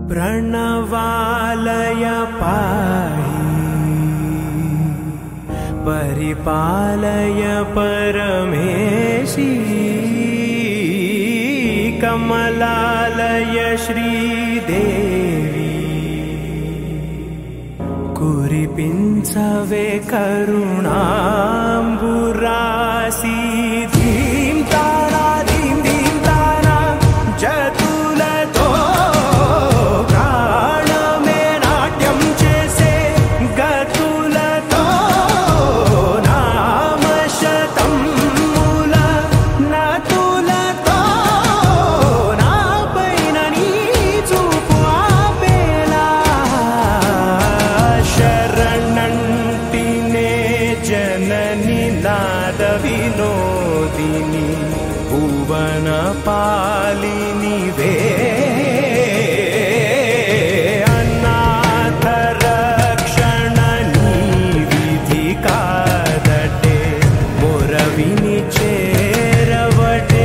प्रणवालय पाहि परिपालय परमेशी कमलालय श्रीदेवी कुरिपिंचवे करुणांबुरासी धीम तारा धीम धीम तारा जतुलतो प्राणमे नाट्यं चेसे गतुलतो नाम शतं मूल नतुलतो नापैननी चूपु आपेला शरणंटिने जननी नाद विनोदिनी भुवन पालिनी वे अनाथ रक्षणनी विधि कादटे मोरविनी चेरवटे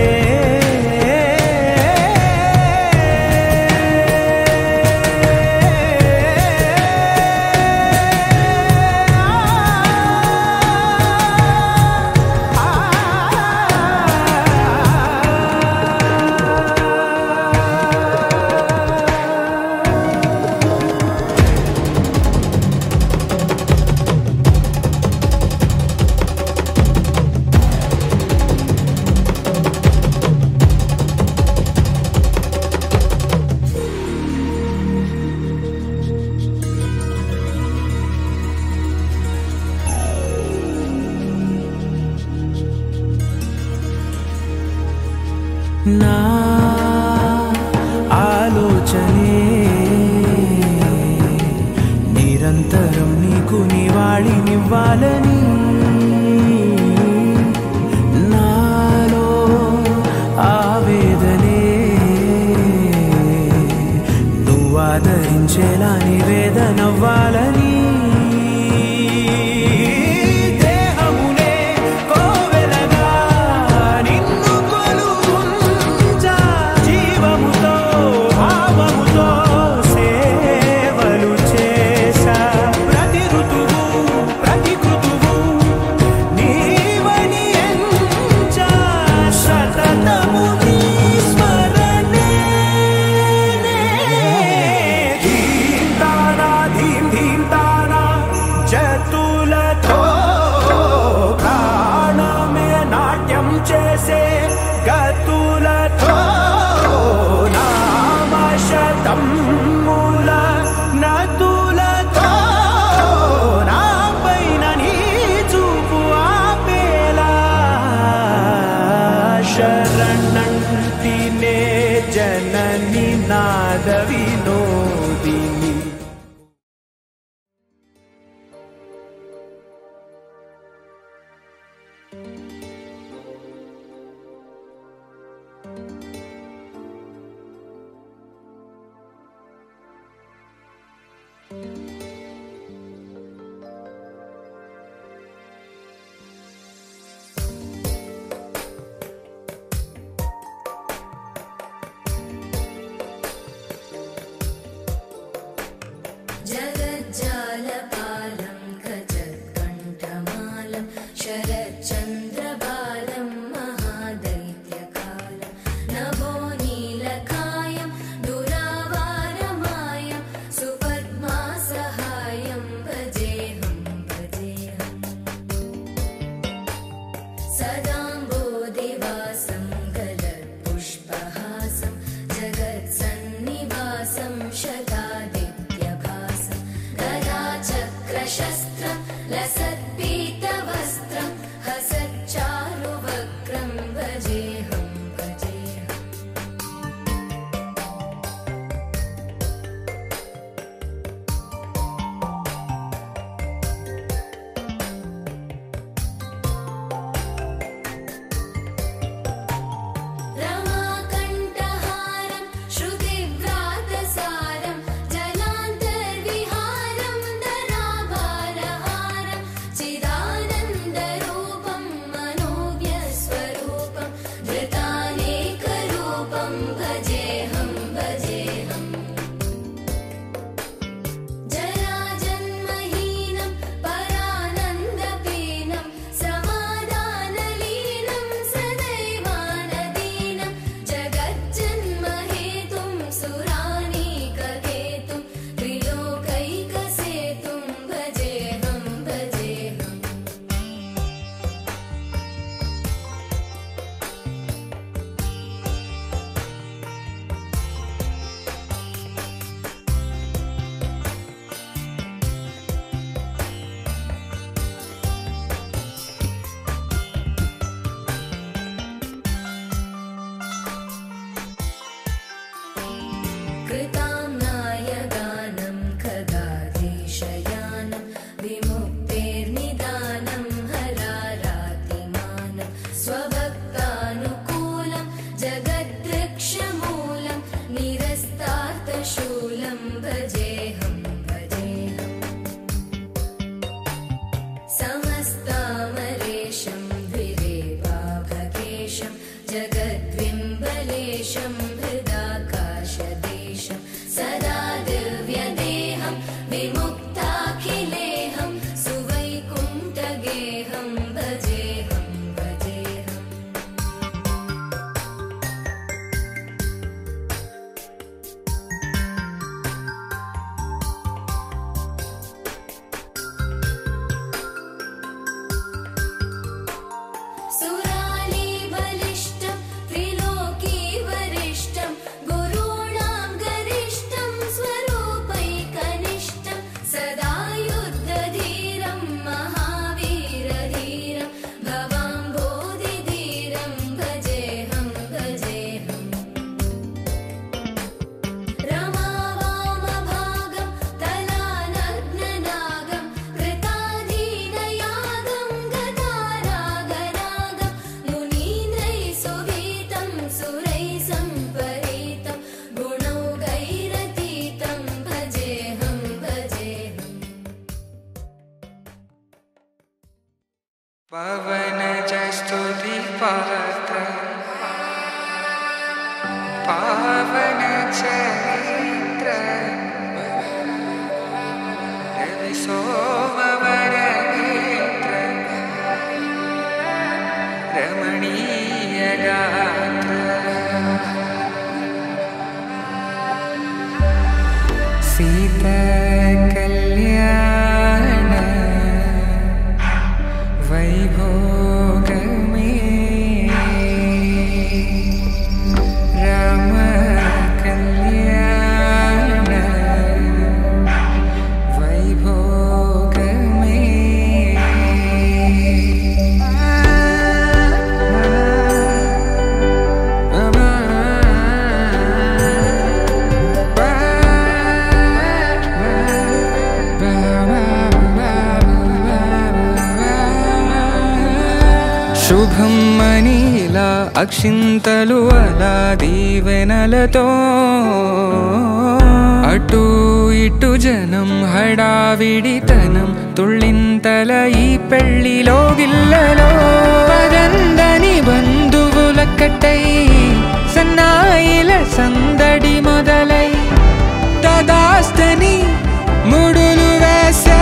ना आलोचने निरंतरं नीकु निवाळिनिव्वाలని नालो आवेदने నువ్వాదరించేలా నివేదనవ్వాలని चेसे गतुलतो नाम शतं मूल नतुलतो नापैननी चूपु आपेला शरणंटिने जननी नाद विनोदिनी सुरानीककेतुं त्रिलोकैकसेतुं भजेऽहं भजेऽहम् कृताम्नाय गानं खगाधीशयानं विमुक्तेर्निदानं हरारातिमानं स्वभक्तानुकूलं जगद्वृक्षमूलं निरस्तार्थशूलं भजेऽहं भजेऽहम् समस्तामरेशं द्विरेवाभकेशं जगद्विम्बलेशं हृदाकाशदेशं सदा दिव्यदेहं विमुक्ताखिलेहं सुवैकुण्ठगेहं भजेऽहं भजेऽहम् सुरालीबलिष्ठं त्रिलोकीवरिष्ठं गुरूणां गरिष्ठं स्वरूपैकनिष्ठं सदा युद्धधीरं महावीरधीरं भवाम्भोधिधीरं भजेऽहं भजेऽहम् रमावामभागं तलानग्ननागं कृताधीनयागं गतारागरागं मुनीन्द्रैः सुगीतं सुरैः सम्परीतं गुणौघैरतीतं भजेऽहं भजेऽहम् पवनजस्तुति पात्र पावन चरित्र रवि सोमवरनेत्र रमणीय गात्र सीता कल्याण वैभोगमे राम कल्याण वैभोगमे శుభం మనీలా అక్షింతలు అలా దీవెనలతో అటు ఇటు జనం హడావిడితనం తుళ్ళింతల ఈ పెళ్లిలో గిల్లలో పదందని బంధువులక్కటై సన్నాయిల సందడి మొదలై తదాస్తని ముడులు వేసే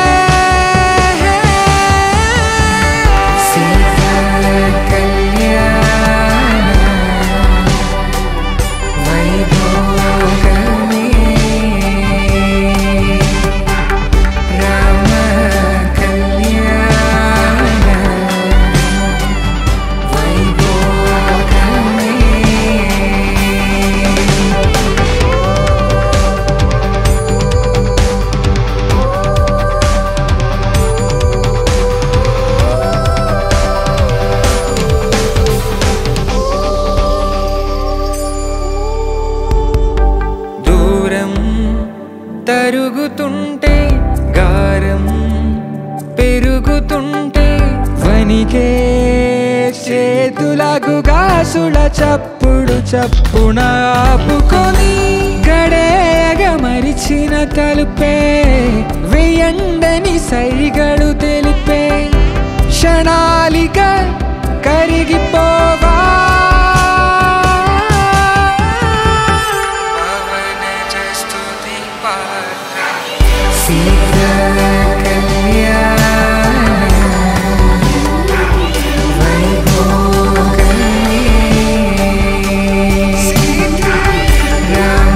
తరుగుతుంటే గారం పెరుగుతుంటే వనికే చేతులకు గాసుల చప్పుడు చప్పున ఆపుకొని గడేగ మరిచిన తలుపే వేయండని సైగడు తెలిపే క్షణాలిక కరిగిపోవా Yeah.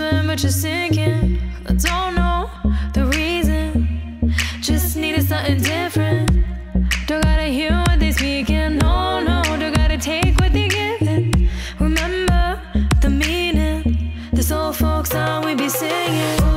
swimming, but you're sinking. I don't know the reason, just needed something different. Don't gotta hear what they speaking, no, no, don't gotta take what they giving. Remember the meaning, this old folk song we be singing.